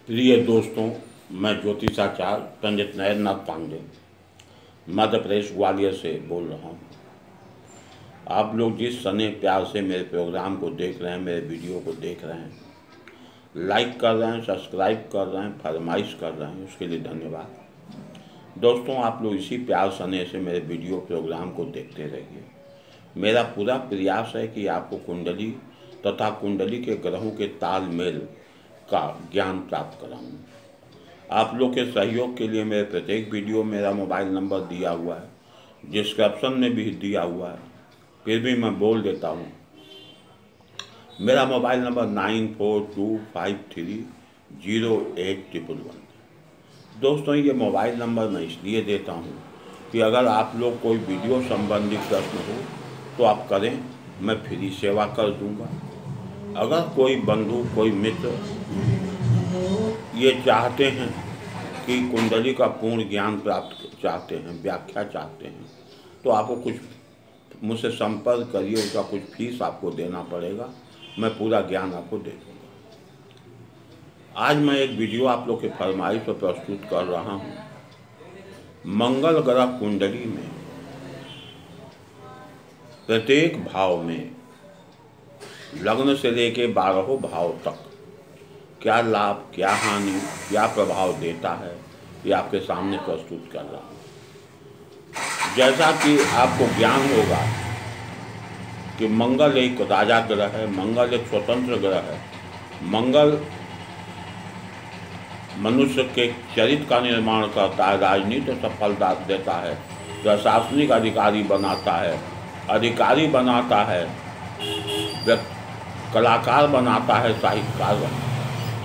प्रिय दोस्तों, मैं ज्योतिषाचार्य पंडित नरेंद्रनाथ पांडे मध्य प्रदेश ग्वालियर से बोल रहा हूँ। आप लोग जिस स्नेह प्यार से मेरे प्रोग्राम को देख रहे हैं, मेरे वीडियो को देख रहे हैं, लाइक कर रहे हैं, सब्सक्राइब कर रहे हैं, फरमाइश कर रहे हैं, उसके लिए धन्यवाद। दोस्तों, आप लोग इसी प्यार स्नेह से मेरे वीडियो प्रोग्राम को देखते रहिए। मेरा पूरा प्रयास है कि आपको कुंडली तथा कुंडली के ग्रहों के तालमेल का ज्ञान प्राप्त कराऊं। आप लोग के सहयोग के लिए मेरे प्रत्येक वीडियो मेरा मोबाइल नंबर दिया हुआ है, डिस्क्रिप्शन में भी दिया हुआ है, फिर भी मैं बोल देता हूँ। मेरा मोबाइल नंबर 9425308111। दोस्तों, ये मोबाइल नंबर मैं इसलिए देता हूँ कि अगर आप लोग कोई वीडियो संबंधी प्रश्न हो तो आप करें, मैं फ्री सेवा कर दूंगा। अगर कोई बंधु, कोई मित्र ये चाहते हैं कि कुंडली का पूर्ण ज्ञान प्राप्त चाहते हैं, व्याख्या चाहते हैं, तो आपको कुछ मुझसे संपर्क करिए। उसका कुछ फीस आपको देना पड़ेगा, मैं पूरा ज्ञान आपको दे दूँगा। आज मैं एक वीडियो आप लोग के फरमाइश पर प्रस्तुत कर रहा हूँ। मंगल ग्रह कुंडली में प्रत्येक भाव में लग्न से लेके 12 भाव तक क्या लाभ, क्या हानि, क्या प्रभाव देता है, ये आपके सामने प्रस्तुत कर रहा हूँ। जैसा कि आपको ज्ञान होगा कि मंगल एक राजा ग्रह है, मंगल एक स्वतंत्र ग्रह है। मंगल मनुष्य के चरित्र का निर्माण करता है, राजनीति सफलता देता है, प्रशासनिक अधिकारी बनाता है, अधिकारी बनाता है, कलाकार बनाता है, साहित्यकार बनाता है।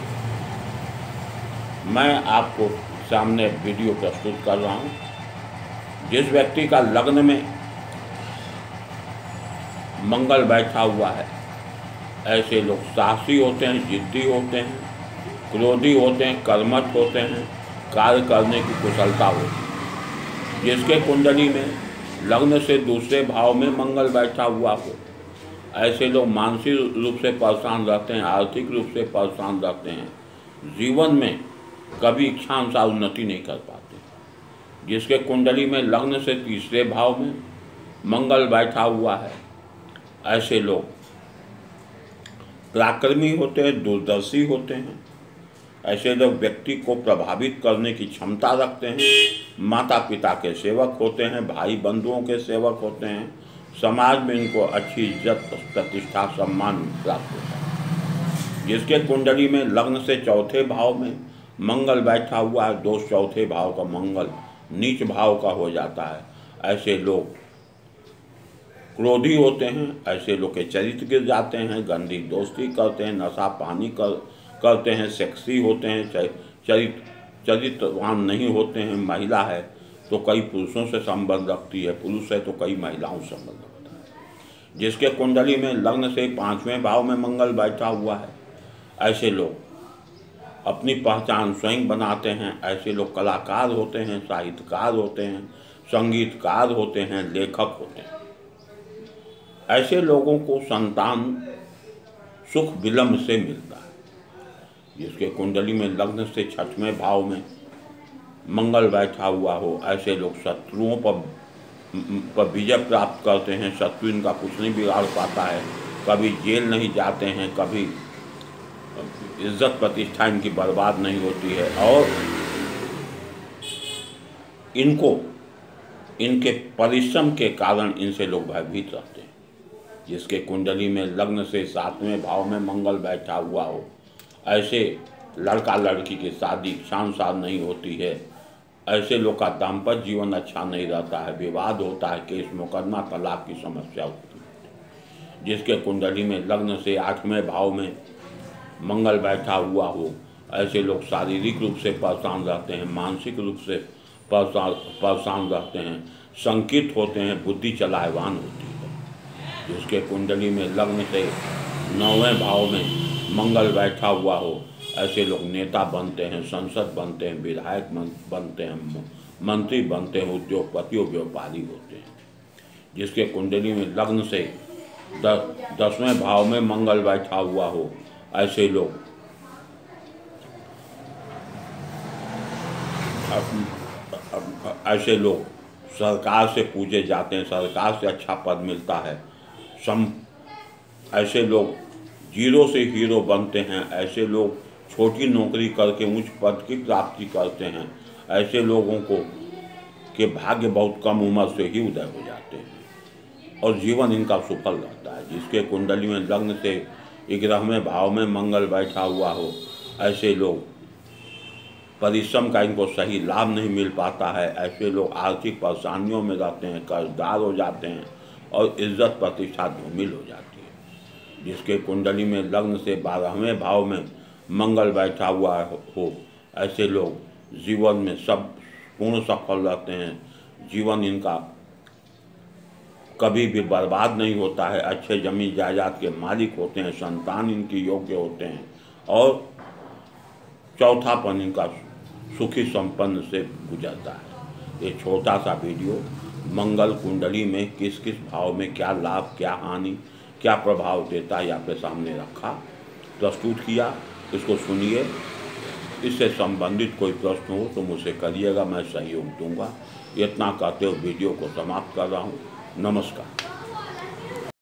मैं आपको सामने वीडियो प्रस्तुत कर रहा हूँ। जिस व्यक्ति का लग्न में मंगल बैठा हुआ है, ऐसे लोग साहसी होते हैं, जिद्दी होते हैं, क्रोधी होते हैं, कर्मठ होते हैं, कार्य करने की कुशलता होती है। जिसके कुंडली में लग्न से दूसरे भाव में मंगल बैठा हुआ हो, ऐसे लोग मानसिक रूप से परेशान रहते हैं, आर्थिक रूप से परेशान रहते हैं, जीवन में कभी इच्छानुसार उन्नति नहीं कर पाते। जिसके कुंडली में लग्न से तीसरे भाव में मंगल बैठा हुआ है, ऐसे लोग पराक्रमी होते हैं, दूरदर्शी होते हैं। ऐसे लोग व्यक्ति को प्रभावित करने की क्षमता रखते हैं, माता पिता के सेवक होते हैं, भाई बंधुओं के सेवक होते हैं, समाज में इनको अच्छी इज्जत, प्रतिष्ठा, सम्मान प्राप्त होता है। जिसके कुंडली में लग्न से चौथे भाव में मंगल बैठा हुआ है, दोष चौथे भाव का मंगल नीच भाव का हो जाता है, ऐसे लोग क्रोधी होते हैं। ऐसे लोग के चरित्र गिर जाते हैं, गंदी दोस्ती करते हैं, नशा पानी करते हैं, सेक्सी होते हैं, चरित्रवान नहीं होते हैं। महिला है तो कई पुरुषों से संबंध रखती है, पुरुष है तो कई महिलाओं से संबंध रखता है। जिसके कुंडली में लग्न से 5वें भाव में मंगल बैठा हुआ है, ऐसे लोग अपनी पहचान स्वयं बनाते हैं। ऐसे लोग कलाकार होते हैं, साहित्यकार होते हैं, संगीतकार होते हैं, लेखक होते हैं। ऐसे लोगों को संतान सुख विलंब से मिलता है। जिसके कुंडली में लग्न से 6वें भाव में मंगल बैठा हुआ हो, ऐसे लोग शत्रुओं पर विजय प्राप्त करते हैं। शत्रु इनका कुछ नहीं बिगाड़ पाता है, कभी जेल नहीं जाते हैं, कभी इज्जत प्रतिष्ठा इनकी बर्बाद नहीं होती है, और इनको इनके परिश्रम के कारण इनसे लोग भयभीत रहते हैं। जिसके कुंडली में लग्न से 7वें भाव में मंगल बैठा हुआ हो, ऐसे लड़का लड़की की शादी शानसार नहीं होती है। ऐसे लोग का दाम्पत्य जीवन अच्छा नहीं रहता है, विवाद होता है, केस मुकदमा, तलाक की समस्या होती है। जिसके कुंडली में लग्न से 8वें भाव में मंगल बैठा हुआ हो, ऐसे लोग शारीरिक रूप से परेशान रहते हैं, मानसिक रूप से परेशान रहते हैं, संकित होते हैं, बुद्धि चलायवान होती है। जिसके कुंडली में लग्न से 9वें भाव में मंगल बैठा हुआ हो, ऐसे लोग नेता बनते हैं, संसद बनते हैं, विधायक बनते हैं, मंत्री बनते हैं, उद्योगपति और व्यापारी होते हैं। जिसके कुंडली में लग्न से 10वें भाव में मंगल बैठा हुआ हो, ऐसे लोग ऐसे लोग सरकार से पूजे जाते हैं, सरकार से अच्छा पद मिलता है। ऐसे लोग जीरो से हीरो बनते हैं। ऐसे लोग छोटी नौकरी करके उच्च पद की प्राप्ति करते हैं। ऐसे लोगों को के भाग्य बहुत कम उम्र से ही उदय हो जाते हैं और जीवन इनका सफल रहता है। जिसके कुंडली में लग्न से 11वें भाव में मंगल बैठा हुआ हो, ऐसे लोग परिश्रम का इनको सही लाभ नहीं मिल पाता है। ऐसे लोग आर्थिक परेशानियों में रहते हैं, कर्जदार हो जाते हैं और इज्जत प्रतिष्ठा धूमिल हो जाती है। जिसके कुंडली में लग्न से 12वें भाव में मंगल बैठा हुआ हो, ऐसे लोग जीवन में सब पूर्ण सफल रहते हैं। जीवन इनका कभी भी बर्बाद नहीं होता है। अच्छे जमीन जायदाद के मालिक होते हैं, संतान इनकी योग्य होते हैं और चौथापन इनका सुखी संपन्न से गुजरता है। ये छोटा सा वीडियो मंगल कुंडली में किस किस भाव में क्या लाभ, क्या हानि, क्या प्रभाव देता है आपके सामने रखा, प्रस्तुत किया। इसको सुनिए। इससे संबंधित कोई प्रश्न हो तो मुझसे करिएगा, मैं सहयोग दूंगा। इतना कहते हुए वीडियो को समाप्त कर रहा हूँ। नमस्कार।